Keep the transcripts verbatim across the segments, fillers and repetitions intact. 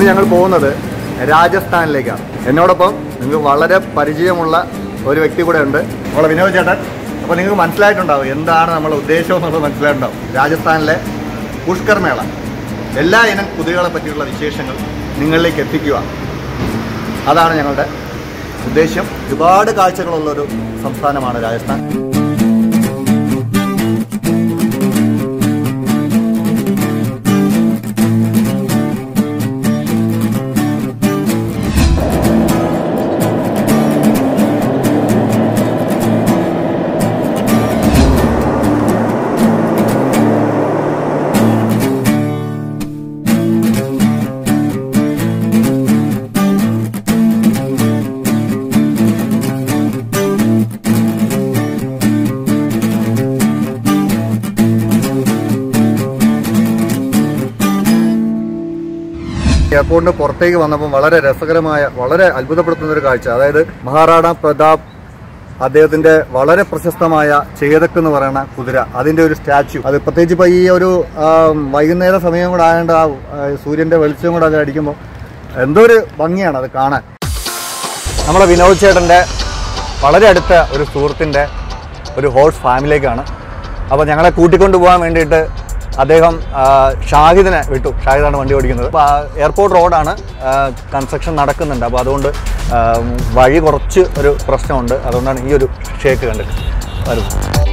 ഞങ്ങൾ പോകുന്നത് രാജസ്ഥാനിലേക്കാണ്. എന്നോടൊപ്പം നിങ്ങൾക്ക് വളരെ പരിചയമുള്ള ഒരു വ്യക്തി കൂടെ ഉണ്ട്, നമ്മളെ വിനോദ് ചേട്ടൻ. അപ്പോൾ നിങ്ങൾക്ക് മനസ്സിലായിട്ടുണ്ടാവും എന്താണ് നമ്മുടെ ഉദ്ദേശം എന്നുള്ളത് മനസ്സിലായിട്ടുണ്ടാവും. രാജസ്ഥാനിലെ പുഷ്കർ മേള, എല്ലാ ഇനം കുതിരകളെ പറ്റിയുള്ള വിശേഷങ്ങൾ നിങ്ങളിലേക്ക് എത്തിക്കുക, അതാണ് ഞങ്ങളുടെ ഉദ്ദേശ്യം. ഒരുപാട് കാഴ്ചകളുള്ളൊരു സംസ്ഥാനമാണ് രാജസ്ഥാൻ. എയർപോർട്ടിന് പുറത്തേക്ക് വന്നപ്പോൾ വളരെ രസകരമായ, വളരെ അത്ഭുതപ്പെടുത്തുന്ന ഒരു കാഴ്ച. അതായത് മഹാറാണ പ്രതാപ് അദ്ദേഹത്തിന്റെ വളരെ പ്രശസ്തമായ ചേതക്ക് എന്ന് പറയുന്ന കുതിര, അതിന്റെ ഒരു സ്റ്റാച്യു. അത് പ്രത്യേകിച്ച് ഇപ്പോൾ ഈ ഒരു വൈകുന്നേര സമയം കൂടെ ആയതുകൊണ്ട് ആ സൂര്യന്റെ വെളിച്ചം കൂടെ അത് അടിക്കുമ്പോൾ എന്തോ ഒരു ഭംഗിയാണ് അത് കാണാൻ. നമ്മളെ വിനോദ് ചേട്ടന്റെ വളരെ അടുത്ത ഒരു സുഹൃത്തിന്റെ ഒരു ഹോഴ്സ് ഫാമിലേക്കാണ്. അപ്പോൾ ഞങ്ങളെ കൂട്ടിക്കൊണ്ടു പോകാൻ വേണ്ടിയിട്ട് അദ്ദേഹം ഷാഹിദിനെ വിട്ടു. ഷാഹിദാണ് വണ്ടി ഓടിക്കുന്നത്. അപ്പോൾ എയർപോർട്ട് റോഡാണ്, കൺസ്ട്രക്ഷൻ നടക്കുന്നുണ്ട്. അപ്പോൾ അതുകൊണ്ട് വഴി കുറച്ച് ഒരു പ്രശ്നമുണ്ട്. അതുകൊണ്ടാണ് ഈ ഒരു ഷേക്ക് കണ്ടിട്ട് വരുന്നത്.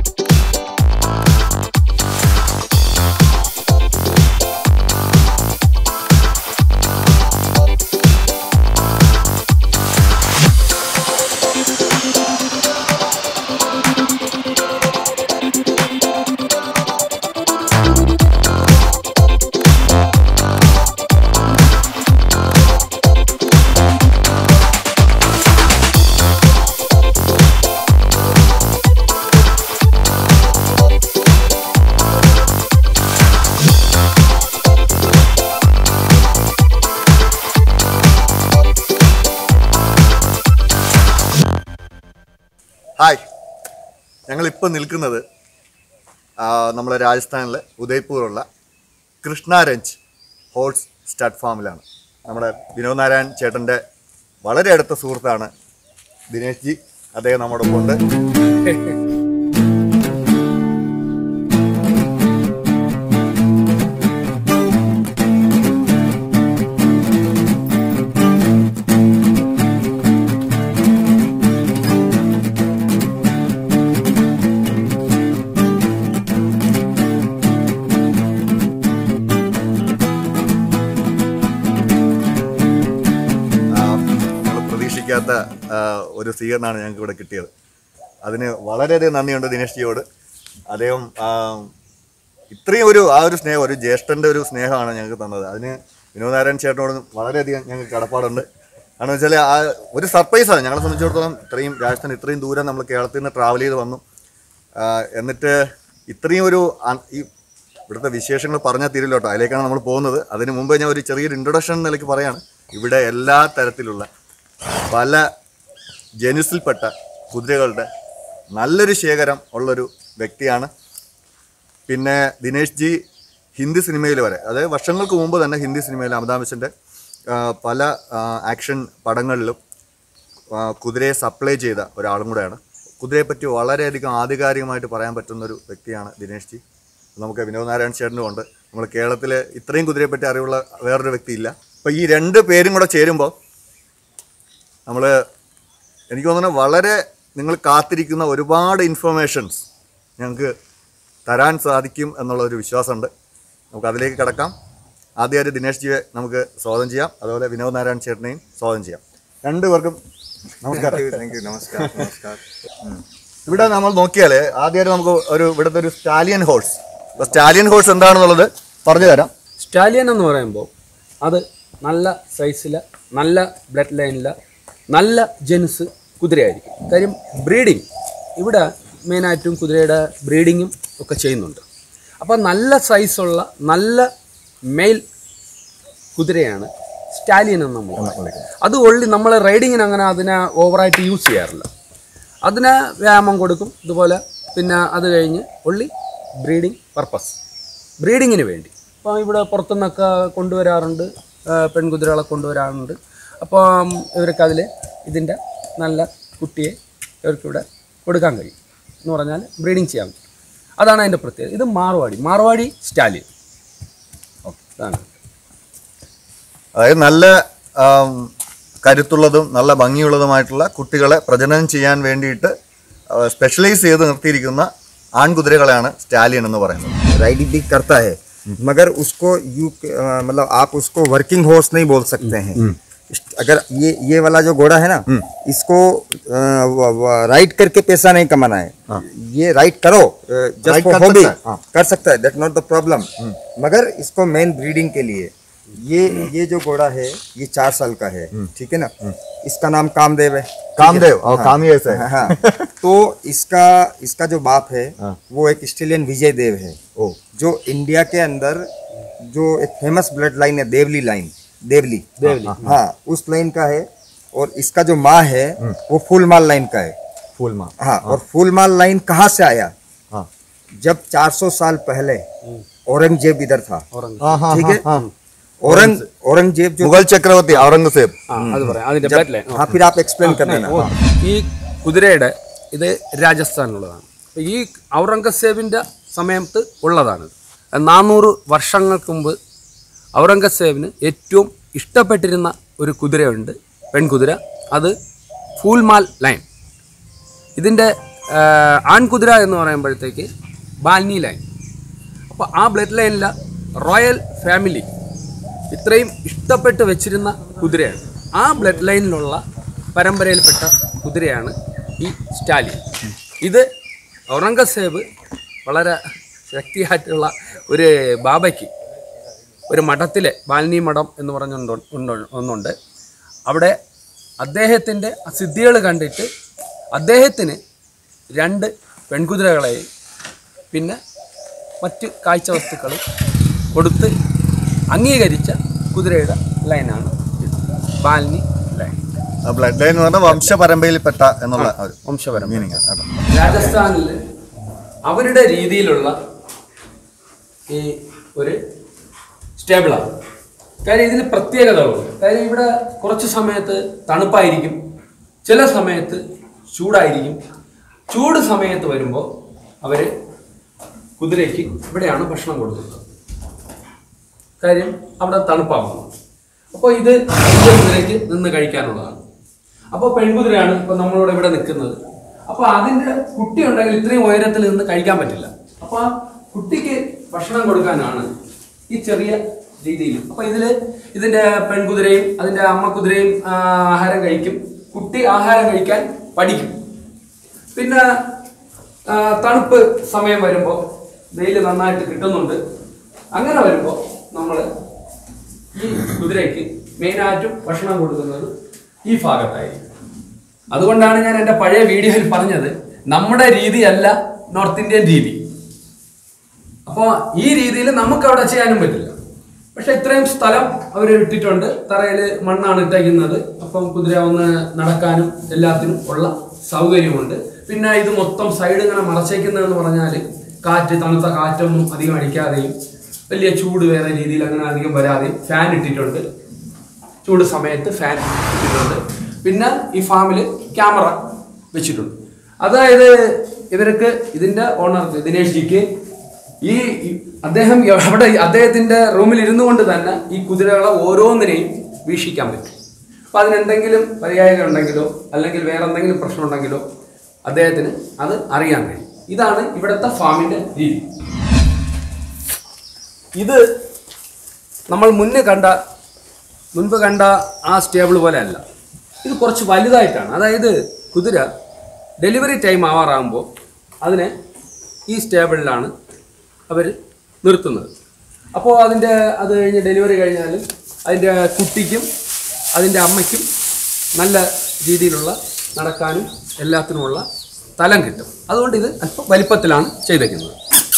ഹായ്, ഞങ്ങളിപ്പോൾ നിൽക്കുന്നത് നമ്മളെ രാജസ്ഥാനിലെ ഉദയ്പൂറുള്ള കൃഷ്ണരഞ്ച് ഹോഴ്സ് സ്റ്റഡ് ഫാമിലാണ്. നമ്മുടെ വിനോദ് നാരായൺ ചേട്ടൻ്റെ വളരെ അടുത്ത സുഹൃത്താണ് ദിനേശ് ജി. അദ്ദേഹം നമ്മുടെ ഒപ്പം ഉണ്ട്. ഒരു സ്വീകരണമാണ് ഞങ്ങൾക്ക് ഇവിടെ കിട്ടിയത്. അതിന് വളരെയധികം നന്ദിയുണ്ട് ദിനേശ് ജിയോട്. അദ്ദേഹം ഇത്രയും ഒരു ആ ഒരു സ്നേഹം, ഒരു ജ്യേഷ്ഠൻ്റെ ഒരു സ്നേഹമാണ് ഞങ്ങൾക്ക് തന്നത്. അതിന് വിനോദ് നാരായൺ ചേട്ടനോട് വളരെയധികം ഞങ്ങൾക്ക് കടപ്പാടുണ്ട്. കാരണം വെച്ചാൽ ആ ഒരു സർപ്രൈസാണ് ഞങ്ങളെ സംബന്ധിച്ചിടത്തോളം. ഇത്രയും രാജസ്ഥാൻ, ഇത്രയും ദൂരം നമ്മൾ കേരളത്തിൽ നിന്ന് ട്രാവൽ ചെയ്ത് വന്നു. എന്നിട്ട് ഇത്രയും ഒരു ഈ ഇവിടുത്തെ വിശേഷങ്ങൾ പറഞ്ഞാൽ തീരില്ല കേട്ടോ, അതിലേക്കാണ് നമ്മൾ പോകുന്നത്. അതിന് മുമ്പ് ഞാൻ ഒരു ചെറിയൊരു ഇൻട്രൊഡക്ഷൻ നിലയ്ക്ക് പറയാണ്. ഇവിടെ എല്ലാ തരത്തിലുള്ള പല ജനുസിൽപ്പെട്ട കുതിരകളുടെ നല്ലൊരു ശേഖരം ഉള്ളൊരു വ്യക്തിയാണ്. പിന്നെ ദിനേശ് ജി ഹിന്ദി സിനിമയിൽ വരെ, അതായത് വർഷങ്ങൾക്ക് മുമ്പ് തന്നെ ഹിന്ദി സിനിമയിൽ അമിതാഭ് ബച്ചൻ്റെ പല ആക്ഷൻ പടങ്ങളിലും കുതിരയെ സപ്ലൈ ചെയ്ത ഒരാളും കൂടെയാണ്. കുതിരയെപ്പറ്റി വളരെയധികം ആധികാരികമായിട്ട് പറയാൻ പറ്റുന്നൊരു വ്യക്തിയാണ് ദിനേശ് ജി. നമുക്ക് വിനോദ് നാരായൺ ചേട്ടനും ഉണ്ട്. നമ്മൾ കേരളത്തിൽ ഇത്രയും കുതിരയെപ്പറ്റി അറിവുള്ള വേറൊരു വ്യക്തിയില്ല. അപ്പോൾ ഈ രണ്ട് പേരും കൂടെ ചേരുമ്പോൾ നമ്മൾ, എനിക്ക് തോന്നുന്നത് വളരെ നിങ്ങൾ കാത്തിരിക്കുന്ന ഒരുപാട് ഇൻഫർമേഷൻസ് ഞങ്ങൾക്ക് തരാൻ സാധിക്കും എന്നുള്ളൊരു വിശ്വാസമുണ്ട്. നമുക്ക് അതിലേക്ക് കിടക്കാം. ആദ്യമായിട്ട് ദിനേശ് ജിയെ നമുക്ക് സ്വാഗതം ചെയ്യാം. അതുപോലെ വിനോദ് നാരായൺ ചേട്ടനെയും സ്വാഗതം ചെയ്യാം. രണ്ടുപേർക്കും നമസ്കാരം. Thank you. നമസ്കാരം. നമസ്കാരം. ഇവിടെ നമ്മൾ നോക്കിയാൽ ആദ്യമായിട്ട് നമുക്ക് ഒരു ഇവിടുത്തെ ഒരു സ്റ്റാലിയൻ ഹോഴ്സ്, അപ്പോൾ സ്റ്റാലിയൻ ഹോഴ്സ് എന്താണെന്നുള്ളത് പറഞ്ഞു തരാം. സ്റ്റാലിയൻ എന്ന് പറയുമ്പോൾ അത് നല്ല സൈസിൽ, നല്ല ബ്ലഡ് ലൈനിൽ, നല്ല ജെൻസ് കുതിരയായിരിക്കും. കാര്യം ബ്രീഡിങ്, ഇവിടെ മെയിനായിട്ടും കുതിരയുടെ ബ്രീഡിങ്ങും ഒക്കെ ചെയ്യുന്നുണ്ട്. അപ്പോൾ നല്ല സൈസുള്ള നല്ല മെയിൽ കുതിരയാണ് സ്റ്റാലിയൻ എന്ന് നമ്മൾ പറയുന്നത്. അത് ഒള്ളി നമ്മൾ റൈഡിങ്ങിന് അങ്ങനെ അതിനെ ഓവറായിട്ട് യൂസ് ചെയ്യാറില്ല. അതിന് വ്യായാമം കൊടുക്കും ഇതുപോലെ. പിന്നെ അത് കഴിഞ്ഞ് ഒള്ളി ബ്രീഡിങ് പർപ്പസ്, ബ്രീഡിങ്ങിന് വേണ്ടി. അപ്പോൾ ഇവിടെ പുറത്തുനിന്നൊക്കെ കൊണ്ടുവരാറുണ്ട്. പെൺകുതിരകളെ കൊണ്ടുവരാറുണ്ട്. അപ്പോൾ ഇവർക്ക് അതിൽ ഇതിൻ്റെ നല്ല കുട്ടിയെ ഇവർക്കിവിടെ കൊടുക്കാൻ കഴിയും എന്ന് പറഞ്ഞാൽ ബ്രീഡിങ് ചെയ്യാൻ പറ്റും. അതാണ് അതിൻ്റെ പ്രത്യേകത. ഇത് മാർവാടി മാർവാടി സ്റ്റാലിയൻ. ഓക്കെ, അതാണ്. അതായത് നല്ല കരുത്തുള്ളതും നല്ല ഭംഗിയുള്ളതുമായിട്ടുള്ള കുട്ടികളെ പ്രജനനം ചെയ്യാൻ വേണ്ടിയിട്ട് സ്പെഷ്യലൈസ് ചെയ്ത് നിർത്തിയിരിക്കുന്ന ആൺകുതിരകളെയാണ് സ്റ്റാലിയൻ എന്ന് പറയുന്നത്. राइडिंग भी करता है, मगर उसको यू मतलब आप उसको वर्किंग हॉर्स नहीं बोल सकते हैं. अगर ये ये वाला जो घोड़ा है ना, इसको राइड करके पैसा नहीं कमाना है. ये राइड करो जस्ट फॉर हॉबी, कर सकता है, दैट नॉट द प्रॉब्लम. मगर इसको मेन ब्रीडिंग के लिए ये ये जो घोड़ा है ये चार साल का है, ठीक है ना. इसका नाम कामदेव है. कामदेव और कामी ऐसे है. हाँ, तो इसका इसका जो बाप है वो एक ऑस्ट्रेलियन विजय देव है, ओ जो इंडिया के अंदर जो एक फेमस ब्लड लाइन है, देवली लाइन, देवली देवली हाँ, उस लाइन का है. और इसका जो माँ है वो फूलमाल लाइन का है. फूल माँ. हाँ, और फूलमाल लाइन कहाँ से आया? हाँ. जब चार सौ साल पहले औरंगजेब इधर था, हाँ, हाँ, ठीक है. हाँ. औरंग औरंगजेब जो മുഗൾ ചക്രവർത്തി ഔറംഗസേബ്. ആ അത് പറയാം, അതിൻ്റെ ബ്ലഡ് ലൈൻ. हाँ, फिर आप एक्सप्लेन कर देना. ഈ കുതിരയുടെ ഇത് രാജസ്ഥാനിലുള്ളതാണ്. അപ്പോൾ ഈ ഔറംഗസേബിൻ്റെ സമയത്ത് ഉള്ളതാണ്. നാനൂറ് വർഷങ്ങൾക്ക് മുമ്പ് ഔറംഗസേബിന് ഏറ്റവും ഇഷ്ടപ്പെട്ടിരുന്ന ഒരു കുതിരയുണ്ട്, പെൺകുതിര. അത് ഫൂൽമാൽ ലൈൻ. ഇതിൻ്റെ ആൺകുതിര എന്ന് പറയുമ്പോഴത്തേക്ക് ബാൽനി ലൈൻ. അപ്പോൾ ആ ബ്ലഡ് ലൈനിലെ റോയൽ ഫാമിലി ഇത്രയും ഇഷ്ടപ്പെട്ട് വെച്ചിരുന്ന കുതിരയാണ്. ആ ബ്ലഡ് ലൈനിലുള്ള പരമ്പരയിൽപ്പെട്ട കുതിരയാണ് ഈ സ്റ്റാലിയൻ. ഇത് ഔറംഗസേബ് വളരെ ശക്തിയായിട്ടുള്ള ഒരു ബാബയ്ക്ക് ഒരു മഠത്തിലെ ബാൽനി മഠം എന്ന് പറഞ്ഞുകൊണ്ട് ഒന്നുണ്ട്. അവിടെ അദ്ദേഹത്തിൻ്റെ സിദ്ധികൾ കണ്ടിട്ട് അദ്ദേഹത്തിന് രണ്ട് പെൺകുതിരകളെയും പിന്നെ മറ്റ് കാഴ്ച വസ്തുക്കളും കൊടുത്ത് അംഗീകരിച്ച കുതിരയുടെ ലൈനാണ് ബാൽനി ലൈൻ. ബ്ലഡ് ലൈൻ എന്ന് പറഞ്ഞാൽ വംശപരമ്പരയിൽപ്പെട്ട എന്നുള്ള വംശപരമ്പര. മീനിങ്. രാജസ്ഥാനിൽ അവരുടെ രീതിയിലുള്ള ഈ ഒരു സ്റ്റേബിളാണ്. കാര്യം ഇതിന് പ്രത്യേകതകളുണ്ട്. കാര്യം ഇവിടെ കുറച്ച് സമയത്ത് തണുപ്പായിരിക്കും, ചില സമയത്ത് ചൂടായിരിക്കും. ചൂട് സമയത്ത് വരുമ്പോൾ അവർ കുതിരയ്ക്ക് ഇവിടെയാണ് ഭക്ഷണം കൊടുക്കുന്നത്. കാര്യം അവിടെ തണുപ്പാകുന്നു. അപ്പോൾ ഇത് കുതിരയ്ക്ക് നിന്ന് കഴിക്കാനുള്ളതാണ്. അപ്പോൾ പെൺകുതിരയാണ് ഇപ്പോൾ നമ്മളിവിടെ ഇവിടെ നിൽക്കുന്നത്. അപ്പോൾ അതിൻ്റെ കുട്ടി ഉണ്ടെങ്കിൽ ഇത്രയും ഉയരത്തിൽ നിന്ന് കഴിക്കാൻ പറ്റില്ല. അപ്പോൾ ആ കുട്ടിക്ക് ഭക്ഷണം കൊടുക്കാനാണ് ഈ ചെറിയ രീതിയിൽ. അപ്പോൾ ഇതിൽ ഇതിൻ്റെ പെൺകുതിരയും അതിൻ്റെ അമ്മക്കുതിരയും ആഹാരം കഴിക്കും. കുട്ടി ആഹാരം കഴിക്കാൻ പഠിക്കും. പിന്നെ തണുപ്പ് സമയം വരുമ്പോൾ വെയിൽ നന്നായിട്ട് കിട്ടുന്നുണ്ട്. അങ്ങനെ വരുമ്പോൾ നമ്മൾ ഈ കുതിരയ്ക്ക് മെയിനായിട്ടും ഭക്ഷണം കൊടുക്കുന്നത് ഈ ഭാഗത്തായിരിക്കും. അതുകൊണ്ടാണ് ഞാൻ എൻ്റെ പഴയ വീഡിയോയിൽ പറഞ്ഞത് നമ്മുടെ രീതിയല്ല നോർത്ത് ഇന്ത്യൻ രീതി. അപ്പോൾ ഈ രീതിയിൽ നമുക്ക് അവിടെ ചെയ്യാനും പറ്റില്ല. പക്ഷെ ഇത്രയും സ്ഥലം അവർ ഇട്ടിട്ടുണ്ട്. തറയിൽ മണ്ണാണ് ഇട്ടേക്കുന്നത്. അപ്പം കുതിര ഒന്ന് നടക്കാനും എല്ലാത്തിനും ഉള്ള സൗകര്യമുണ്ട്. പിന്നെ ഇത് മൊത്തം സൈഡ് ഇങ്ങനെ മറച്ചേക്കുന്നതെന്ന് പറഞ്ഞാൽ കാറ്റ്, തണുത്ത കാറ്റൊന്നും അധികം അടിക്കാതെയും വലിയ ചൂട് വേറെ രീതിയിൽ അങ്ങനെ അധികം വരാതെയും ഫാൻ ഇട്ടിട്ടുണ്ട്. ചൂട് സമയത്ത് ഫാൻ ഇട്ടിട്ടുണ്ട്. പിന്നെ ഈ ഫാമിൽ ക്യാമറ വെച്ചിട്ടുണ്ട്. അതായത് ഇവർക്ക് ഇതിൻ്റെ ഓണർക്ക് ദിനേഷ് ജിക്ക് ഈ അദ്ദേഹം അവിടെ അദ്ദേഹത്തിൻ്റെ റൂമിൽ ഇരുന്നു കൊണ്ട് തന്നെ ഈ കുതിരകളെ ഓരോന്നിനെയും വീക്ഷിക്കാൻ പറ്റും. അപ്പം അതിനെന്തെങ്കിലും പര്യായം ഉണ്ടെങ്കിലോ അല്ലെങ്കിൽ വേറെ എന്തെങ്കിലും പ്രശ്നം ഉണ്ടെങ്കിലോ അദ്ദേഹത്തിന് അത് അറിയാൻ കഴിയും. ഇതാണ് ഇവിടുത്തെ ഫാമിൻ്റെ രീതി. ഇത് നമ്മൾ മുന്നേ കണ്ട മുൻപ് കണ്ട ആ സ്റ്റേബിൾ പോലെ അല്ല. ഇത് കുറച്ച് വലുതായിട്ടാണ്. അതായത് കുതിര ഡെലിവറി ടൈം ആവാറാകുമ്പോൾ അതിനെ ഈ സ്റ്റേബിളിലാണ് അവർ നിർത്തുന്നത്. അപ്പോൾ അതിൻ്റെ അത് കഴിഞ്ഞ് ഡെലിവറി കഴിഞ്ഞാലും അതിൻ്റെ കുട്ടിക്കും അതിൻ്റെ അമ്മയ്ക്കും നല്ല രീതിയിലുള്ള നടക്കാനും എല്ലാത്തിനുമുള്ള സ്ഥലം കിട്ടും. അതുകൊണ്ട് ഇത് അല്പം വലിപ്പത്തിലാണ് ചെയ്തേക്കുന്നത്.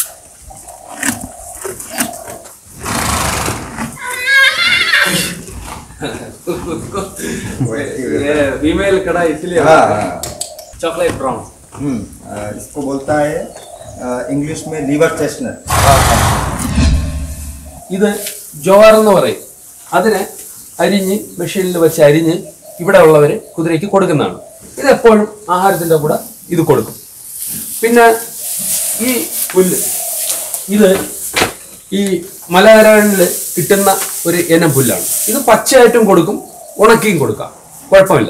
फीमेल कड़ा इसलिए चॉकलेट ब्राउन. इसको बोलता है इंग्लिश में लीवर चेस्टनट. ഇത് ജോവാർ എന്ന് പറയും. അതിനെ അരിഞ്ഞ് മെഷീനിൽ വെച്ച് അരിഞ്ഞ് ഇവിടെ ഉള്ളവർ കുതിരയ്ക്ക് കൊടുക്കുന്നതാണ്. ഇതെപ്പോഴും ആഹാരത്തിൻ്റെ കൂടെ ഇത് കൊടുക്കും. പിന്നെ ഈ പുല്ല് ഇത് ഈ മലനിരകളിൽ കിട്ടുന്ന ഒരു ഇനം പുല്ലാണ്. ഇത് പച്ചയായിട്ടും കൊടുക്കും, ഉണക്കിയും കൊടുക്കാം, കുഴപ്പമില്ല.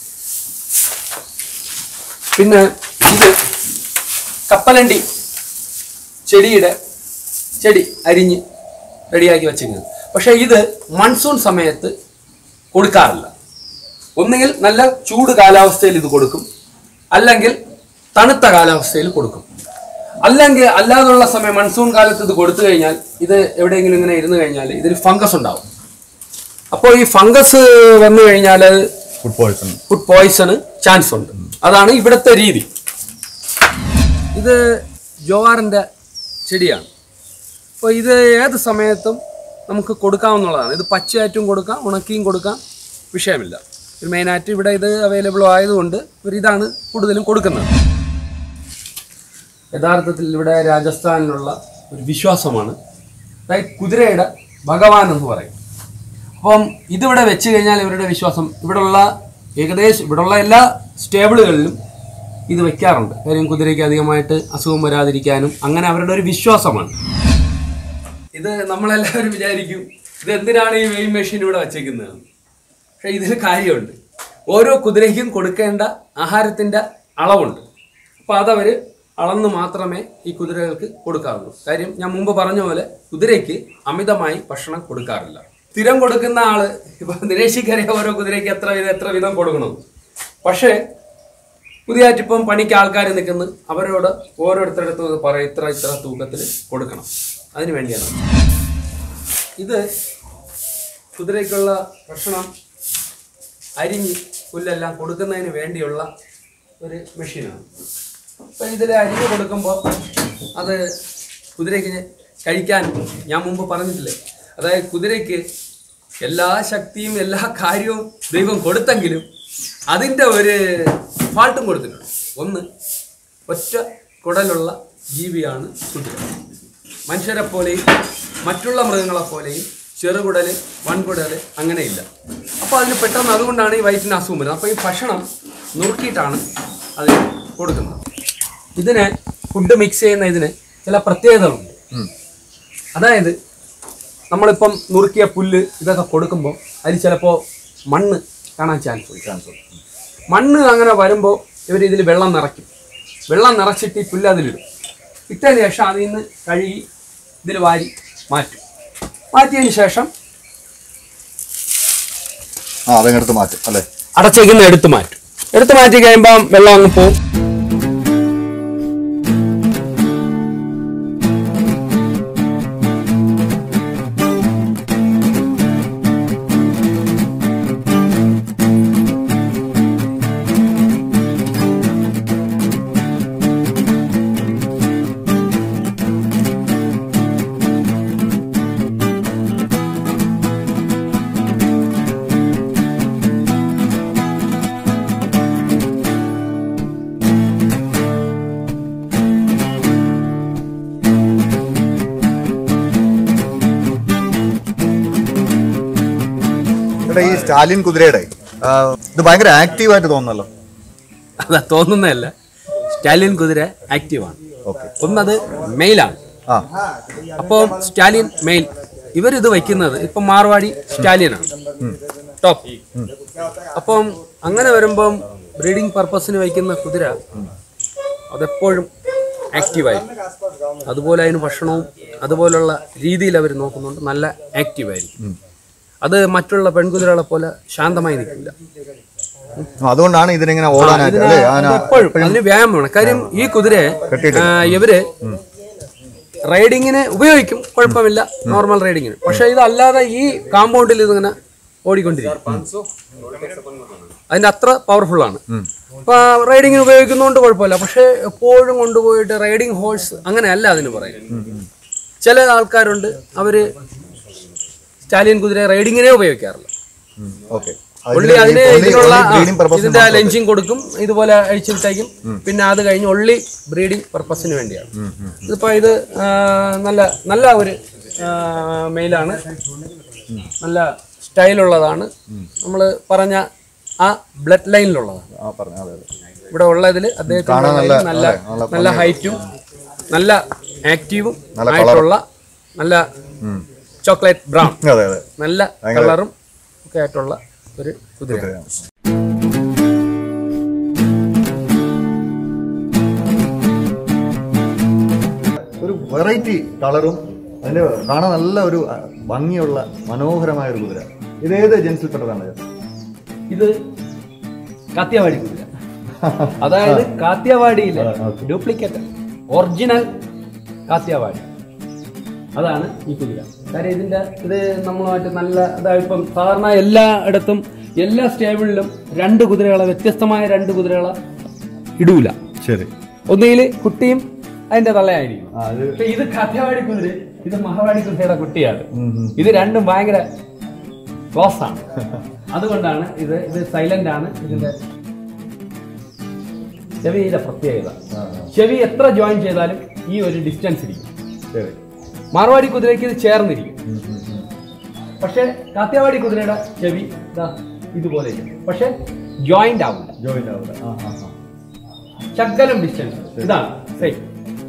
പിന്നെ ഇത് കപ്പലണ്ടി ചെടിയുടെ ചെടി അരിഞ്ഞ് റെഡിയാക്കി വെച്ചിരിക്കുന്നത്. പക്ഷേ ഇത് മൺസൂൺ സമയത്ത് കൊടുക്കാറില്ല. ഒന്നുകിൽ നല്ല ചൂട് കാലാവസ്ഥയിൽ ഇത് കൊടുക്കും, അല്ലെങ്കിൽ തണുത്ത കാലാവസ്ഥയിൽ കൊടുക്കും. അല്ലെങ്കിൽ അല്ലാതുള്ള സമയം മൺസൂൺ കാലത്ത് ഇത് കൊടുത്തു കഴിഞ്ഞാൽ ഇത് എവിടെയെങ്കിലും ഇങ്ങനെ ഇരുന്ന് കഴിഞ്ഞാൽ ഇതിൽ ഫംഗസ് ഉണ്ടാവും. അപ്പോൾ ഈ ഫംഗസ് വന്നു കഴിഞ്ഞാൽ food poison food poison chance ഉണ്ട്. അതാണ് ഇവിടുത്തെ രീതി. ഇത് ജോവാറിൻ്റെ ചെടിയാണ്. അപ്പോൾ ഇത് ഏത് സമയത്തും നമുക്ക് കൊടുക്കാവുന്നതാണ്. ഇത് പച്ചയായിട്ടും കൊടുക്കാം, ഉണക്കിയും കൊടുക്കാം, വിഷയമില്ല. ഒരു മെയിനായിട്ട് ഇവിടെ ഇത് അവൈലബിൾ ആയതുകൊണ്ട് ഇവരിതാണ് കൂടുതലും കൊടുക്കുന്നത്. യഥാർത്ഥത്തിൽ ഇവിടെ രാജസ്ഥാനിലുള്ള ഒരു വിശ്വാസമാണ്, അതായത് കുതിരയുടെ ഭഗവാൻ എന്ന് പറയും. അപ്പം ഇതിവിടെ വെച്ച് കഴിഞ്ഞാൽ ഇവരുടെ വിശ്വാസം, ഇവിടെയുള്ള ഏകദേശം ഇവിടെയുള്ള എല്ലാ സ്റ്റേബിളുകളിലും ഇത് വെക്കാറുണ്ട്. കാര്യം കുതിരയ്ക്ക് അധികമായിട്ട് അസുഖം വരാതിരിക്കാനും അങ്ങനെ അവരുടെ ഒരു വിശ്വാസമാണ്. ഇത് നമ്മളെല്ലാവരും വിചാരിക്കും ഇത് എന്തിനാണ് ഈ വെയിങ് മെഷീൻ ഇവിടെ വച്ചേക്കുന്നത്. പക്ഷേ ഇതിന് കാര്യമുണ്ട്. ഓരോ കുതിരയ്ക്കും കൊടുക്കേണ്ട ആഹാരത്തിൻ്റെ അളവുണ്ട്. അപ്പോൾ അതവർ അളന്ന് മാത്രമേ ഈ കുതിരകൾക്ക് കൊടുക്കാറുള്ളൂ. കാര്യം ഞാൻ മുമ്പ് പറഞ്ഞ പോലെ കുതിരയ്ക്ക് അമിതമായി ഭക്ഷണം കൊടുക്കാറില്ല. സ്ഥിരം കൊടുക്കുന്ന ആള് ഇപ്പം നിരീക്ഷിക്കറിയ ഓരോ കുതിരയ്ക്ക് എത്ര വിധം എത്ര വിധം കൊടുക്കണം. പക്ഷേ പുതിയായിട്ടിപ്പം പണിക്ക് ആൾക്കാർ നിൽക്കുന്നു, അവരോട് ഓരോരുത്തരടുത്ത് പറയും ഇത്ര ഇത്ര തൂക്കത്തിൽ കൊടുക്കണം. അതിന് വേണ്ടിയാണ് ഇത്. കുതിരയ്ക്കുള്ള ഭക്ഷണം അരിഞ്ഞ് പുല്ലെല്ലാം കൊടുക്കുന്നതിന് വേണ്ടിയുള്ള ഒരു മെഷീനാണ്. അപ്പം ഇതിൽ അരിഞ്ഞ് കൊടുക്കുമ്പോൾ അത് കുതിരയ്ക്ക് കഴിക്കാൻ ഞാൻ മുമ്പ് പറഞ്ഞിട്ടില്ലേ, അതായത് കുതിരയ്ക്ക് എല്ലാ ശക്തിയും എല്ലാ കാര്യവും ദൈവം കൊടുത്തെങ്കിലും അതിൻ്റെ ഒരു ഫാൾട്ടും കൊടുത്തിട്ടുണ്ട്. ഒന്ന്, ഒറ്റ കുടലുള്ള ജീവിയാണ് കുതിര. മനുഷ്യരെ പോലെയും മറ്റുള്ള മൃഗങ്ങളെ പോലെയും ചെറുകുടൽ വൻകുടൽ അങ്ങനെയില്ല. അപ്പോൾ അതിന് പെട്ടെന്ന് അതുകൊണ്ടാണ് ഈ വയറ്റിന് അസുഖം വരുന്നത്. അപ്പോൾ ഈ ഭക്ഷണം നുറുക്കിയിട്ടാണ് അതിന് കൊടുക്കുന്നത്. ഇതിന് ഫുഡ് മിക്സ് ചെയ്യുന്ന ഇതിന് ചില പ്രത്യേകതകളുണ്ട്. അതായത് നമ്മളിപ്പം നുറുക്കിയ പുല്ല് ഇതൊക്കെ കൊടുക്കുമ്പോൾ അതിൽ ചിലപ്പോൾ മണ്ണ് കാണാൻ ചാൻസ് ചാൻസ് ഉണ്ട്. മണ്ണ് അങ്ങനെ വരുമ്പോൾ ഇവർ ഇതിൽ വെള്ളം നിറയ്ക്കും. വെള്ളം നിറച്ചിട്ട് ഈ പുല്ല് അതിലിടും. ഇട്ടതിന് ശേഷം അതിൽ നിന്ന് കഴുകി ഇതിൽ വാരി മാറ്റും. മാറ്റിയതിന് ശേഷം ആ അതങ്ങെടുത്ത് മാറ്റും അല്ലേ, അടച്ചേക്കുന്ന എടുത്ത് മാറ്റും. എടുത്ത് മാറ്റി കഴിയുമ്പം വെള്ളം അങ്ങ് പോവും. ഈ സ്റ്റാലിൻ കുതിരയുടെ ഇത് ഭയങ്കര ആക്റ്റീവായിട്ട് തോന്നുന്നല്ലോ. അതാ തോന്നുന്നതല്ല, സ്റ്റാലിൻ കുതിര ആക്റ്റീവാണ്. ഒന്നത് മെയിലാണ്. അപ്പോൾ സ്റ്റാലിൻ മെയിൽ ഇവരിത് വയ്ക്കുന്നത് ഇപ്പം മാർവാടി സ്റ്റാലിയനാണ് ടോപ്പ്. അപ്പം അങ്ങനെ വരുമ്പം ബ്രീഡിംഗ് പർപ്പസിന് വയ്ക്കുന്ന കുതിര അതെപ്പോഴും ആക്റ്റീവായിരിക്കും. അതുപോലെ അതിന് ഭക്ഷണവും അതുപോലുള്ള രീതിയിൽ അവർ നോക്കുന്നുണ്ട്, നല്ല ആക്റ്റീവായിരിക്കും. അത് മറ്റുള്ള പെൺകുതിരകളെ പോലെ ശാന്തമായി നിൽക്കില്ല. അതുകൊണ്ടാണ് ഇതിനിങ്ങനെ ഓടാനായിട്ട് എപ്പോഴും അതിന് വ്യായാമമാണ്. കാര്യം ഈ കുതിരയെ ഇവര് റൈഡിങ്ങിന് ഉപയോഗിക്കും, കുഴപ്പമില്ല, നോർമൽ റൈഡിങ്ങിന്. പക്ഷെ ഇതല്ലാതെ ഈ കാമ്പൗണ്ടിൽ ഇതിങ്ങനെ ഓടിക്കൊണ്ടിരിക്കും. അതിന്റെ അത്ര പവർഫുള്ളാണ്. അപ്പൊ റൈഡിങ്ങിന് ഉപയോഗിക്കുന്നതുകൊണ്ട് കുഴപ്പമില്ല. പക്ഷെ എപ്പോഴും കൊണ്ടുപോയിട്ട് റൈഡിങ് ഹോഴ്സ് അങ്ങനെയല്ല അതിന് പറയും. ചില ആൾക്കാരുണ്ട് അവര് സ്റ്റാലിയൻ കുതിര റൈഡിങ്ങിനെ ഉപയോഗിക്കാറില്ല. ഒള്ളി അതിന് ഇതിനുള്ള ഇതിന്റെ ലഞ്ചിങ് കൊടുക്കും, ഇതുപോലെ അഴിച്ചിട്ടേക്കും. പിന്നെ അത് കഴിഞ്ഞ് ഒള്ളി ബ്രീഡിംഗ് പർപ്പസിന് വേണ്ടിയാണ്. ഇതിപ്പോ ഇത് നല്ല നല്ല ഒരു മെയിലാണ്. നല്ല സ്റ്റൈലുള്ളതാണ്. നമ്മൾ പറഞ്ഞ ആ ബ്ലഡ് ലൈനിലുള്ളതാണ്. ആ പറഞ്ഞു. അതെ അതെ. ഇവിടെ ഉള്ളതിൽ അദ്ദേഹത്തിന് നല്ല നല്ല ഹൈറ്റും നല്ല ആക്റ്റീവും ആയിട്ടുള്ള നല്ല ചോക്ലേറ്റ് ബ്രൗൺ, അതെ അതെ, നല്ല കളറും ഒക്കെ ആയിട്ടുള്ള ഒരു കുതിരയാണ്. ഒരു വെറൈറ്റി കളറും അതിന്റെ കാണാൻ നല്ല ഒരു ഭംഗിയുള്ള മനോഹരമായ ഒരു കുതിര. ഇത് ഏത് ജൻസിൽപ്പെട്ടതാണ്? ഇത് കാത്തിയവാടി കുതിര. അതായത് കാത്തിയവാടിയിലെ ഡ്യൂപ്ലിക്കേറ്റ് ഒറിജിനൽ കാത്തിയവാടി, അതാണ് ഈ കുതിര. കാര്യം ഇതിന്റെ ഇത് നമ്മളുമായിട്ട് നല്ല അതായത് ഇപ്പം സാധാരണ എല്ലായിടത്തും എല്ലാ സ്റ്റേബിളിലും രണ്ട് കുതിരകളെ, വ്യത്യസ്തമായ രണ്ട് കുതിരകളെ ഇടൂല. ശരി. ഒന്നുകിൽ കുട്ടിയും അതിന്റെ തള്ളയായിരിക്കും. ഇത് കാത്തിയവാടി കുതിര, ഇത് മഹാവാടി കുതിരയുടെ കുട്ടിയാണ്. ഇത് രണ്ടും ഭയങ്കര ക്ലോസ് ആണ്. അതുകൊണ്ടാണ് ഇത് ഇത് സൈലന്റ് ആണ്. ഇതിന്റെ ചെവിയുടെ പ്രത്യേകത, ചെവി എത്ര ജോയിൻ ചെയ്താലും ഈ ഒരു ഡിസ്റ്റൻസ് ഇരിക്കും. മാർവാടി കുതിരയ്ക്ക് ഇത് ചേർന്നിരിക്കും. പക്ഷെ കാത്തിയവാടി കുതിരയുടെ ചെവി ഇതുപോലെ ഇരിക്കും, പക്ഷെ ജോയിന്റ് ആവില്ല. ജോയിന്റ് ആവില്ല. ശകലം ഡിസ്റ്റൻസ്. ഇതാണ് സെയിം.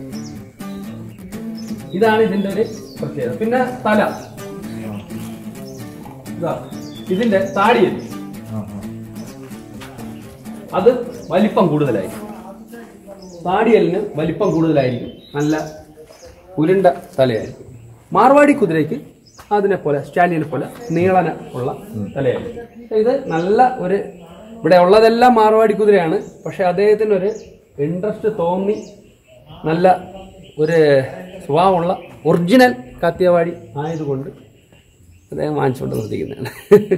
ഇതാണ് ഇതിന്റെ ഒരു പ്രത്യേകത. പിന്നെ തല, ഇതിന്റെ താടിയിൽ അത് വലിപ്പം കൂടുതലായിരിക്കും. താടിയലിന് വലിപ്പം കൂടുതലായിരിക്കും, നല്ല ഉരുണ്ട തലയായിരിക്കും. മാർവാടി കുതിരയ്ക്ക് അതിനെ പോലെ സ്റ്റാലിയനെ പോലെ നീളന ഉള്ള തലയായിരിക്കും. ഇത് നല്ല ഒരു, ഇവിടെ ഉള്ളതെല്ലാം മാർവാടി കുതിരയാണ്. പക്ഷെ അദ്ദേഹത്തിന് ഒരു ഇൻട്രസ്റ്റ് തോന്നി നല്ല ഒരു സ്വഭാവമുള്ള ഒറിജിനൽ കാത്തിയവാടി ആയതുകൊണ്ട് അദ്ദേഹം വാങ്ങിച്ചുകൊണ്ട് നിർത്തിക്കുന്നതാണ്.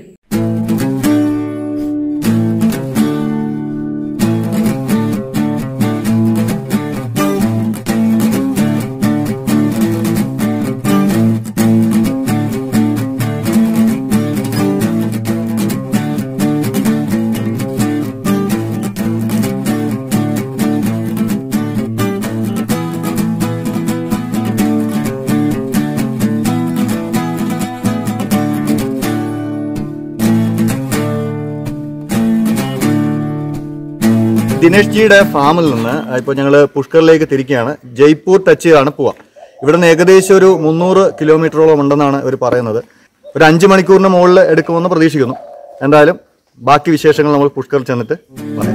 ദിനേഷ് ജിയുടെ ഫാമിൽ നിന്ന് ഇപ്പോൾ ഞങ്ങൾ പുഷ്കറിലേക്ക് തിരിക്കുകയാണ്. ജയ്പൂർ ടച്ച് ചെയ്താണ് പോവാം. ഇവിടെ നിന്ന് ഏകദേശം ഒരു മുന്നൂറ് കിലോമീറ്ററോളം ഉണ്ടെന്നാണ് ഇവർ പറയുന്നത്. ഒരു അഞ്ച് മണിക്കൂറിന് മുകളിൽ എടുക്കുമെന്ന് പ്രതീക്ഷിക്കുന്നു. എന്തായാലും ബാക്കി വിശേഷങ്ങൾ നമ്മൾ പുഷ്കറിൽ ചെന്നിട്ട് പറയാം.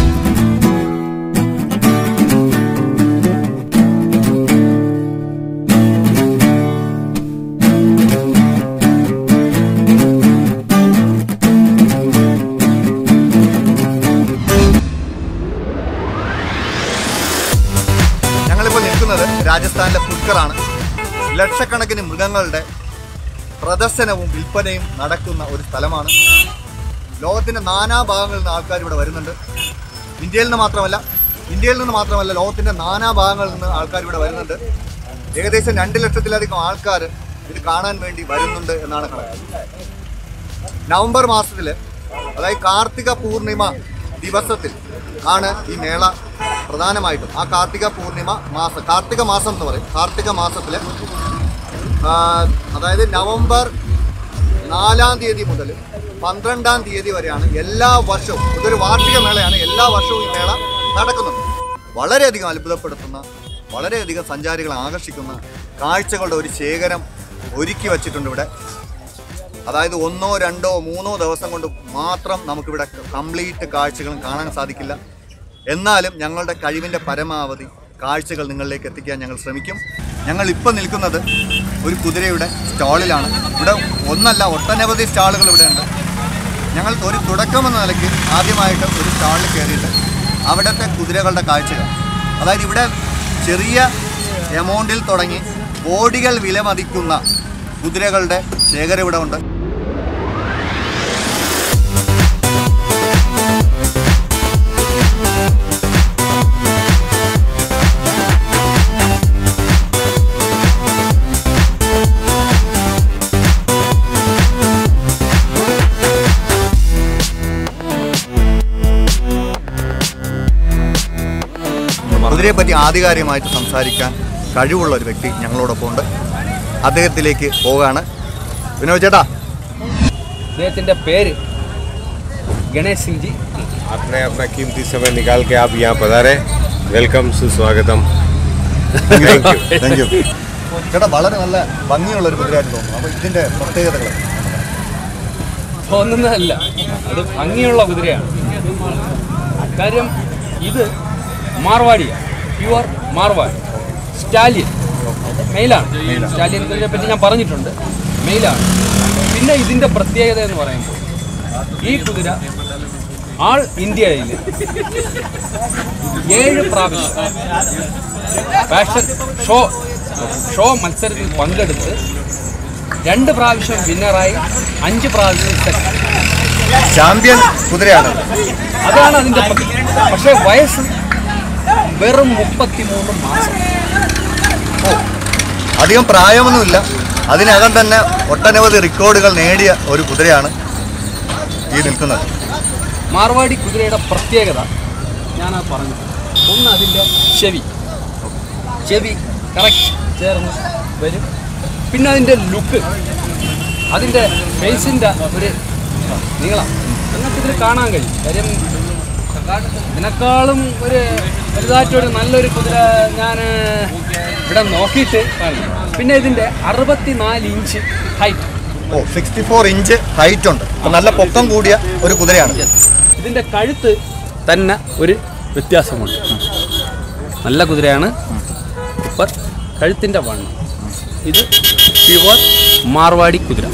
രാജസ്ഥാനിലെ പുഷ്കറാണ്. ലക്ഷക്കണക്കിന് മൃഗങ്ങളുടെ പ്രദർശനവും വിൽപ്പനയും നടക്കുന്ന ഒരു സ്ഥലമാണ്. ലോകത്തിന്റെ നാനാഭാഗങ്ങളിൽ നിന്ന് ആൾക്കാർ ഇവിടെ വരുന്നുണ്ട്. ഇന്ത്യയിൽ നിന്ന് മാത്രമല്ല ഇന്ത്യയിൽ നിന്ന് മാത്രമല്ല ലോകത്തിന്റെ നാനാഭാഗങ്ങളിൽ നിന്ന് ആൾക്കാർ ഇവിടെ വരുന്നുണ്ട്. ഏകദേശം രണ്ട് ലക്ഷത്തിലധികം ആൾക്കാർ ഇത് കാണാൻ വേണ്ടി വരുന്നുണ്ട് എന്നാണ് കണക്ക്. നവംബർ മാസത്തിൽ, അതായത് കാർത്തിക പൂർണിമ ദിവസത്തിൽ ആണ് ഈ മേള പ്രധാനമായിട്ടും. ആ കാർത്തിക പൂർണിമ മാസം, കാർത്തിക മാസം എന്ന് പറയും, കാർത്തിക മാസത്തിൽ അതായത് നവംബർ നാലാം തീയതി മുതൽ പന്ത്രണ്ടാം തീയതി വരെയാണ് എല്ലാ വർഷവും. ഇതൊരു വാർഷിക മേളയാണ്. എല്ലാ വർഷവും ഈ മേള നടക്കുന്നുണ്ട്. വളരെയധികം അത്ഭുതപ്പെടുത്തുന്ന, വളരെയധികം സഞ്ചാരികളെ ആകർഷിക്കുന്ന കാഴ്ചകളുടെ ഒരു ശേഖരം ഒരുക്കി വച്ചിട്ടുണ്ട് ഇവിടെ. അതായത് ഒന്നോ രണ്ടോ മൂന്നോ ദിവസം കൊണ്ട് മാത്രം നമുക്കിവിടെ കംപ്ലീറ്റ് കാഴ്ചകളും കാണാൻ സാധിക്കില്ല. എന്നാലും ഞങ്ങളുടെ കഴിവിൻ്റെ പരമാവധി കാഴ്ചകൾ നിങ്ങളിലേക്ക് എത്തിക്കാൻ ഞങ്ങൾ ശ്രമിക്കും. ഞങ്ങൾ ഇപ്പോൾ നിൽക്കുന്നത് ഒരു കുതിരയുടെ സ്റ്റാളിലാണ്. ഇവിടെ ഒന്നല്ല, ഒട്ടനവധി സ്റ്റാളുകൾ ഇവിടെ ഉണ്ട്. ഞങ്ങൾ ഒരു തുടക്കമെന്ന നിലയ്ക്ക് ആദ്യമായിട്ട് ഒരു സ്റ്റാളിൽ കയറിയിട്ട് അവിടുത്തെ കുതിരകളുടെ കാഴ്ചകൾ, അതായത് ഇവിടെ ചെറിയ എമൗണ്ടിൽ തുടങ്ങി കോടികൾ വിലമതിക്കുന്ന കുതിരകളുടെ ശേഖരം ഇവിടെ ഉണ്ട്. കുതിരയെ പറ്റി ആധികാരികമായിട്ട് സംസാരിക്കാൻ കഴിവുള്ള ഒരു വ്യക്തി ഞങ്ങളോടൊപ്പം ഉണ്ട്. അദ്ദേഹത്തിലേക്ക് പോവുകയാണ്. വിനോദ് ചേട്ടാ, അദ്ദേഹത്തിൻ്റെ പേര് ഗണേഷ് സിംഗ് ജി. आपने अपना कीमती समय निकाल के आप यहाँ पधारे, वेलकम, सुस्वागतम. താങ്ക് യു താങ്ക് യു ചേട്ടാ. വളരെ നല്ല ഭംഗിയുള്ള ഒരു കുതിരയായിട്ട് തോന്നുന്നു. അപ്പോൾ ഇതിൻ്റെ പ്രത്യേകതകൾ തോന്നുന്നതല്ല, അത് ഭംഗിയുള്ള കുതിരയാണ്. കാര്യം ഇത് മാർവാടിയാണ്, പ്യുവർ മാർവാടി സ്റ്റാലിയൻ, മെയിലാണ്. സ്റ്റാലിയൻ കുതിരയെ പറ്റി ഞാൻ പറഞ്ഞിട്ടുണ്ട്, മെയിലാണ്. പിന്നെ ഇതിൻ്റെ പ്രത്യേകത എന്ന് പറയുമ്പോൾ ഈ കുതിര ആൾ ഇന്ത്യയിൽ ഏഴ് പ്രാവശ്യം ഫാഷൻ ഷോ ഷോ മത്സരത്തിൽ പങ്കെടുത്ത് രണ്ട് പ്രാവശ്യം വിന്നറായി, അഞ്ച് പ്രാവശ്യം സെക്കൻഡ് ചാമ്പ്യൻ കുതിരയാണ്. അതാണ് അതിൻ്റെ പ്രത്യേകത. പക്ഷേ വയസ്സ് വെറും മുപ്പത്തിമൂന്ന് മാസം. ഓ, അധികം പ്രായമൊന്നുമില്ല. അതിനകം തന്നെ ഒട്ടനവധി റെക്കോർഡുകൾ നേടിയ ഒരു കുതിരയാണ് ഈ നിൽക്കുന്നത്. മാർവാടി കുതിരയുടെ പ്രത്യേകത ഞാൻ പറഞ്ഞു. ഒന്ന് അതിൻ്റെ ചെവി ചെവി കറക്റ്റ് ചേർന്ന് വരും. പിന്നെ അതിൻ്റെ ലുക്ക്, അതിൻ്റെ ഫേസിൻ്റെ ഒരു നീളം നിങ്ങൾക്ക് ഇതിൽ കാണാൻ കഴിയും. കാര്യം ഇതിനേക്കാളും ഒരു വലുതായിട്ടൊരു നല്ലൊരു കുതിര ഞാൻ ഇവിടെ നോക്കിയിട്ട് കാണും. പിന്നെ ഇതിൻ്റെ അറുപത്തിനാല് ഇഞ്ച് ഹൈറ്റ്. ഓ, സിക്സ്റ്റി ഫോർ ഇഞ്ച് ഹൈറ്റ് ഉണ്ട്. അപ്പോൾ നല്ല പൊക്കം കൂടിയ ഒരു കുതിരയാണ്. ഇതിൻ്റെ കഴുത്ത് തന്നെ ഒരു വ്യത്യാസമുണ്ട്. നല്ല കുതിരയാണ്. ഇപ്പം കഴുത്തിൻ്റെ വണ്ണം ഇത് പ്യുവർ മാർവാടി കുതിര.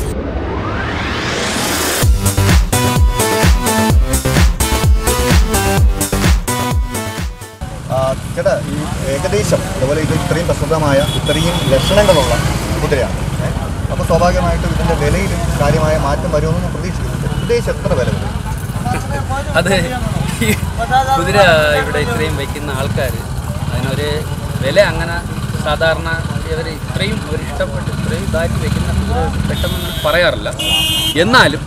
ചേട്ടാ, ഈ ഏകദേശം അതുപോലെ ഇത് ഇത്രയും പ്രസിദ്ധമായ ഇത്രയും ലക്ഷണങ്ങളുള്ള കുതിരയാണ്. അപ്പോൾ സ്വാഭാവികമായിട്ടും ഇതിൻ്റെ വിലയിലും കാര്യമായ മാറ്റം വരുമെന്ന് പ്രതീക്ഷിക്കുന്നു. ഏകദേശം എത്ര വില വരും? അത് ഈ കുതിര ഇവിടെ ഇത്രയും വയ്ക്കുന്ന ആൾക്കാർ അതിനൊരു വില അങ്ങനെ സാധാരണ ഇവർ ഇത്രയും ഒരു ഇഷ്ടപ്പെട്ട് ഇത്രയും ഇതായിട്ട് വയ്ക്കുന്ന കുതിര പെട്ടെന്ന് പറയാറില്ല. എന്നാലും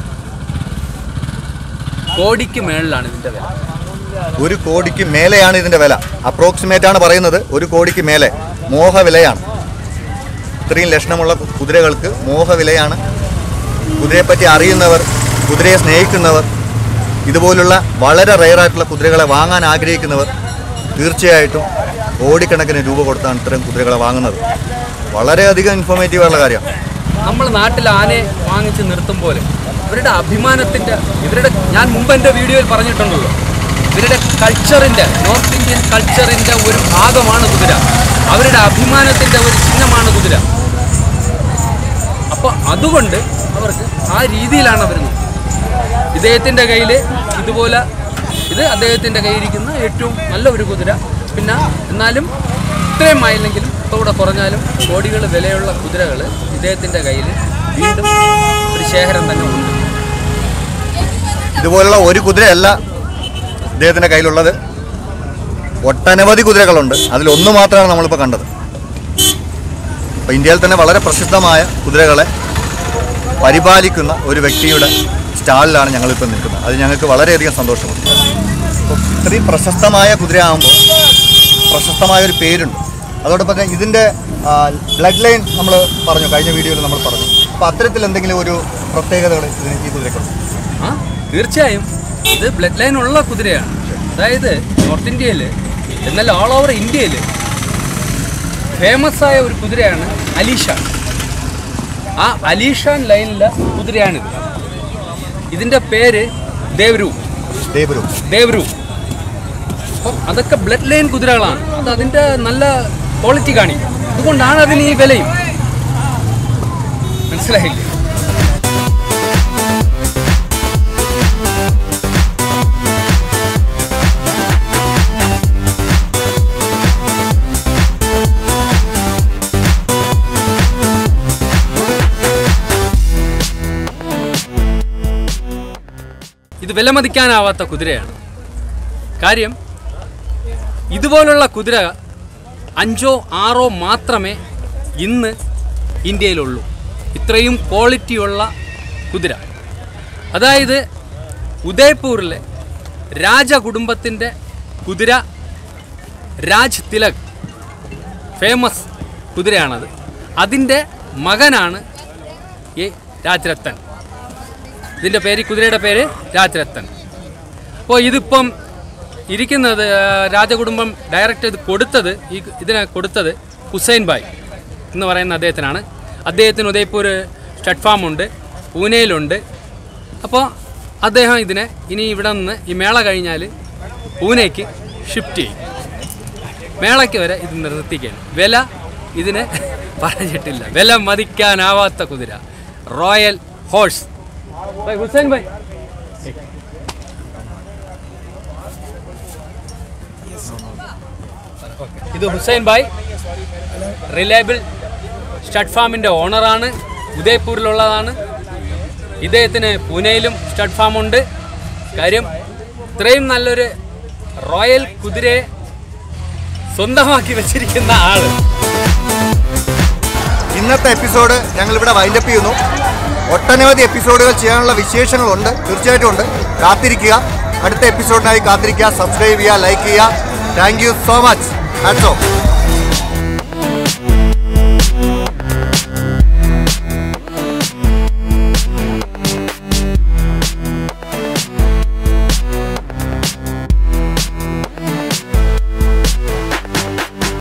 കോടിക്ക് മേളിലാണ് ഇതിൻ്റെ വില. ഒരു കോടിക്ക് മേലെയാണ് ഇതിൻ്റെ വില. അപ്രോക്സിമേറ്റ് ആണ് പറയുന്നത്. ഒരു കോടിക്ക് മേലെ മോഹവിലയാണ്. ഇത്രയും ലക്ഷണമുള്ള കുതിരകൾക്ക് മോഹവിലയാണ്. കുതിരയെപ്പറ്റി അറിയുന്നവർ, കുതിരയെ സ്നേഹിക്കുന്നവർ, ഇതുപോലുള്ള വളരെ റെയറായിട്ടുള്ള കുതിരകളെ വാങ്ങാൻ ആഗ്രഹിക്കുന്നവർ തീർച്ചയായിട്ടും കോടിക്കണക്കിന് രൂപ കൊടുത്താണ് ഇത്തരം കുതിരകളെ വാങ്ങുന്നത്. വളരെയധികം ഇൻഫോർമേറ്റീവായുള്ള കാര്യമാണ്. നമ്മൾ നാട്ടിൽ ആനയെ വാങ്ങിച്ച് നിർത്തും പോലെ ഇവരുടെ അഭിമാനത്തിൻ്റെ, ഇവരുടെ ഞാൻ മുമ്പ് എൻ്റെ വീഡിയോയിൽ പറഞ്ഞിട്ടുണ്ടല്ലോ, ഇവരുടെ കൾച്ചറിൻ്റെ, നോർത്ത് ഇന്ത്യൻ കൾച്ചറിൻ്റെ ഒരു ഭാഗമാണ് കുതിര. അവരുടെ അഭിമാനത്തിൻ്റെ ഒരു ചിഹ്നമാണ് കുതിര. അപ്പോൾ അതുകൊണ്ട് അവർക്ക് ആ രീതിയിലാണ് അവർ നോക്കുന്നത്. ഇദ്ദേഹത്തിൻ്റെ കയ്യിൽ ഇതുപോലെ ഇത് അദ്ദേഹത്തിൻ്റെ കയ്യിരിക്കുന്ന ഏറ്റവും നല്ല ഒരു കുതിര. പിന്നെ എന്നാലും ഇത്രയും ആയില്ലെങ്കിലും ഇപ്പോൾ കുറഞ്ഞാലും കോടികൾ വിലയുള്ള കുതിരകൾ ഇദ്ദേഹത്തിൻ്റെ കയ്യിൽ വീണ്ടും ഒരു ശേഖരം തന്നെ ഉണ്ട്. ഇതുപോലുള്ള ഒരു കുതിരയല്ല ഇദ്ദേഹത്തിൻ്റെ കയ്യിലുള്ളത്. ഒട്ടനവധി കുതിരകളുണ്ട്. അതിലൊന്ന് മാത്രമാണ് നമ്മളിപ്പോൾ കണ്ടത്. അപ്പോൾ ഇന്ത്യയിൽ തന്നെ വളരെ പ്രസിദ്ധമായ കുതിരകളെ പരിപാലിക്കുന്ന ഒരു വ്യക്തിയുടെ സ്റ്റാളിലാണ് ഞങ്ങളിപ്പോൾ നിൽക്കുന്നത്. അത് ഞങ്ങൾക്ക് വളരെയധികം സന്തോഷമുണ്ട്. അപ്പോൾ ഇത്രയും പ്രശസ്തമായ കുതിരയാകുമ്പോൾ പ്രശസ്തമായൊരു പേരുണ്ട്. അതോടൊപ്പം തന്നെ ഇതിൻ്റെ ബ്ലഡ് ലൈൻ നമ്മൾ പറഞ്ഞു, കഴിഞ്ഞ വീഡിയോയിൽ നമ്മൾ പറഞ്ഞു. അപ്പോൾ അത്തരത്തിൽ എന്തെങ്കിലും ഒരു പ്രത്യേകതകൾ ഇതിന് ഈ കുതിരക്കുണ്ട്? ആ തീർച്ചയായും ഇത് ബ്ലഡ് ലൈൻ ഉള്ള കുതിരയാണ്. അതായത് നോർത്ത് ഇന്ത്യയിൽ എന്നാൽ ഓൾ ഓവർ ഇന്ത്യയിൽ ഫേമസ് ആയ ഒരു കുതിരയാണ് അലീഷാൻ. ആ അലീഷാൻ ലൈനിലെ കുതിരയാണിത്. ഇതിൻ്റെ പേര് ദേവ്രു ദേവ്രു ദേവ്രു അപ്പം അതൊക്കെ ബ്ലഡ് ലൈൻ കുതിരകളാണ്. അത് അതിൻ്റെ നല്ല ക്വാളിറ്റി കാണിക്കും. അതുകൊണ്ടാണ് അതിന് ഈ വിലയും. മനസ്സിലായില്ലേ? ഇത് വിലമതിക്കാനാവാത്ത കുതിരയാണ്. കാര്യം ഇതുപോലുള്ള കുതിര അഞ്ചോ ആറോ മാത്രമേ ഇന്ന് ഇന്ത്യയിലുള്ളൂ. ഇത്രയും ക്വാളിറ്റിയുള്ള കുതിര. അതായത് ഉദയ്പൂരിലെ രാജകുടുംബത്തിൻ്റെ കുതിര രാജ് തിലക് ഫേമസ് കുതിരയാണത്. അതിൻ്റെ മകനാണ് ഈ രാജ്രത്തൻ. ഇതിൻ്റെ പേര് കുതിരയുടെ പേര് രാജ്രത്തൻ. അപ്പോൾ ഇതിപ്പം ഇരിക്കുന്നത് രാജകുടുംബം ഡയറക്റ്റ് ഇത് കൊടുത്തത് ഈ ഇതിനെ കൊടുത്തത് ഹുസൈൻ ഭായ് എന്ന് പറയുന്ന അദ്ദേഹത്തിനാണ്. അദ്ദേഹത്തിന് ഉദയ്പൂർ സ്റ്റഡ് ഫാമുണ്ട്, പൂനെയിലുണ്ട്. അപ്പോൾ അദ്ദേഹം ഇതിനെ ഇനി ഇവിടെ നിന്ന് ഈ മേള കഴിഞ്ഞാൽ പൂനെക്ക് ഷിഫ്റ്റ് ചെയ്യും. മേളയ്ക്ക് വരെ ഇത് നിർത്തിക്കുകയാണ്. വില ഇതിന് പറഞ്ഞിട്ടില്ല. വില മതിക്കാനാവാത്ത കുതിര, റോയൽ ഹോഴ്സ്. ഹുസൈൻ ഭായ്, ഇത് ഹുസൈൻ ഭായ് റിലയബിൾ സ്റ്റഡ് ഫാമിൻ്റെ ഓണറാണ്. ഉദയ്പൂരിലുള്ളതാണ്. ഇദ്ദേഹത്തിന് പൂനെയിലും സ്റ്റഡ് ഫാമുണ്ട്. കാര്യം ഇത്രയും നല്ലൊരു റോയൽ കുതിരയെ സ്വന്തമാക്കി വെച്ചിരിക്കുന്ന ആള്. ഇന്നത്തെ എപ്പിസോഡ് ഞങ്ങളിവിടെ വൈൻഡപ്പ് ചെയ്യുന്നു. ഒട്ടനവധി എപ്പിസോഡുകൾ ചെയ്യാനുള്ള വിശേഷങ്ങളുണ്ട്, തീർച്ചയായിട്ടും ഉണ്ട്. കാത്തിരിക്കുക. അടുത്ത എപ്പിസോഡിനായി കാത്തിരിക്കുക. സബ്സ്ക്രൈബ് ചെയ്യുക, ലൈക്ക് ചെയ്യുക. Thank you so much. Hats of.